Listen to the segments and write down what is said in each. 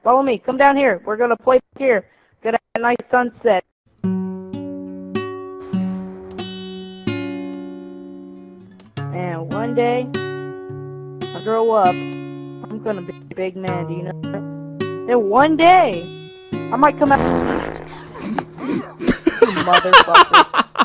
Follow me. Come down here. We're gonna play here. Get a nice sunset. And one day, I grow up. I'm gonna be a big man. Do you know that? Then one day, I might come out. Motherfucker.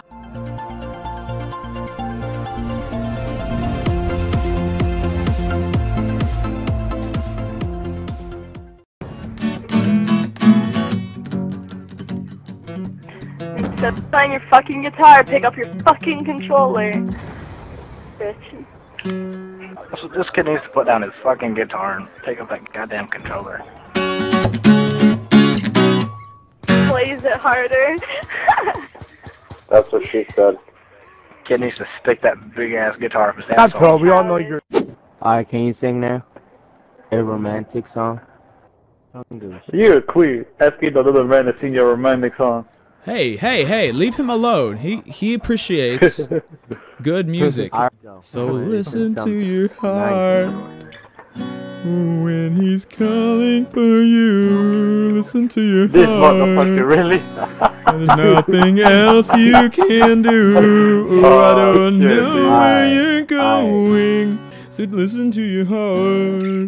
Instead of playing your fucking guitar, pick up your fucking controller. Bitch. So this kid needs to put down his fucking guitar and take up that goddamn controller. Plays it harder. That's what she said. Kid needs to stick that big ass guitar up his ass. That's bro, we all know you're... Alright, can you sing now? A romantic song? You're a queer. Asking the little man to sing your romantic song. Hey, leave him alone. He appreciates good music. So listen to your heart when he's calling for you. Listen to your This heart. motherfucker, really? There's nothing else you can do. I don't know where you're going. So listen to your heart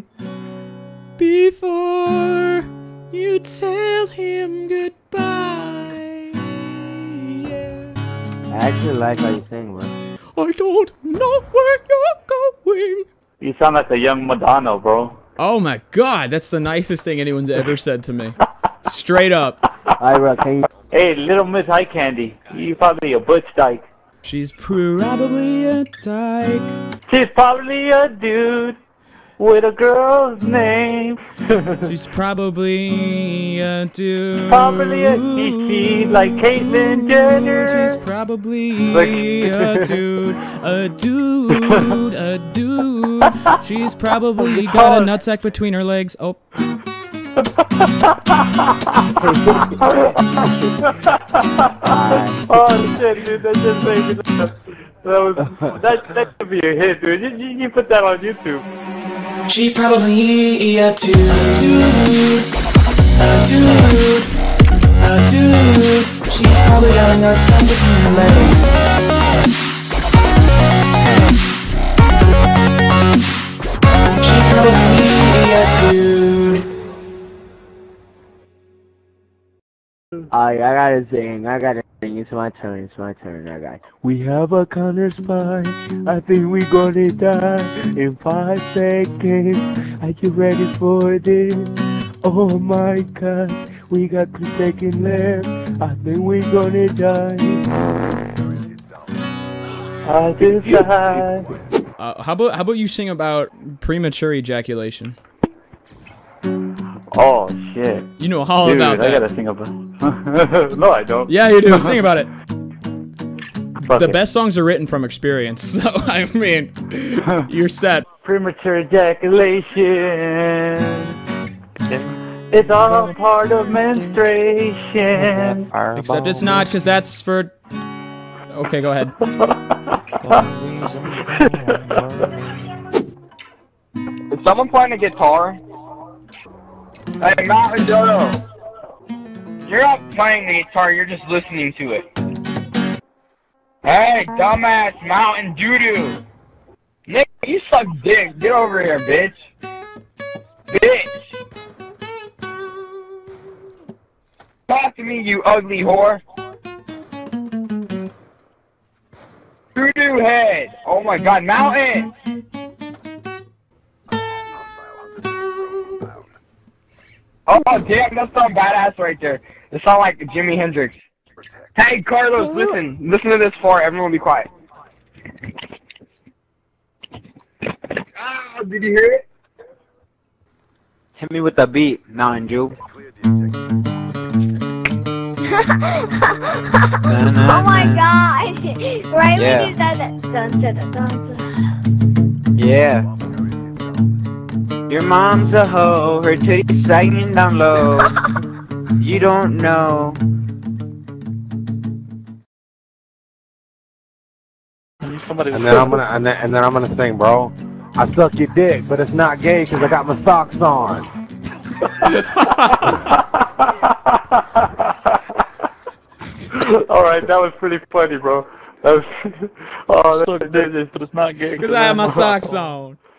before you tell him goodbye. Yeah. I actually like how you sing, bro. I don't know where you're going. You sound like a young Madonna, bro. Oh my god, that's the nicest thing anyone's ever said to me. Straight up. Alright, bro, can you... Hey, Little Miss Eye Candy. You probably a butch dyke. She's probably a dyke. She's probably a dude with a girl's name. She's probably a dude. Probably a TT like Caitlyn Jenner. She's probably a dude. A dude. She's probably got a nutsack between her legs. Oh. Oh shit, dude, that just made me that could be a hit, dude. You put that on YouTube. She's probably a dude. She's probably got a nutsack between her legs. She's probably a dude. Alright, I gotta sing. It's my turn, I got. We have a counter spy. I think we gonna die in 5 seconds. Are you ready for this? Oh my god, we got 2 seconds left. I think we gonna die. I decide. How about you sing about premature ejaculation? Oh shit. You know all Dude, about that. I gotta sing about. No, I don't. Yeah, you do. Sing about it. Fuck The it. best songs are written from experience, so I mean, you're set. Premature ejaculation. It's all part of menstruation. Except it's not, because that's for... Okay, go ahead. Is someone playing a guitar? Hey, Mountain Dodo. You're not playing the guitar, you're just listening to it. Hey, dumbass Mountain Doodoo. Nick, you suck dick. Get over here, bitch. Bitch. Talk to me, you ugly whore. Doodoo head. Oh my god, Mountain. Oh damn, that's some badass right there. It sounds like Jimi Hendrix. Hey Carlos, listen to this for everyone be quiet. Ah, did you hear it? Hit me with the beat, Mountain Dew. Oh my gosh! Right Yeah. when you said that. Dun, dun, dun, dun, dun. Yeah. Your mom's a hoe, her titties sagging down low. You don't know. And then I'm gonna sing, bro. I suck your dick, but it's not gay because I got my socks on. Alright, that was pretty funny, bro. That was... Oh, that's so ridiculous, but it's not gay. Because I have my socks on.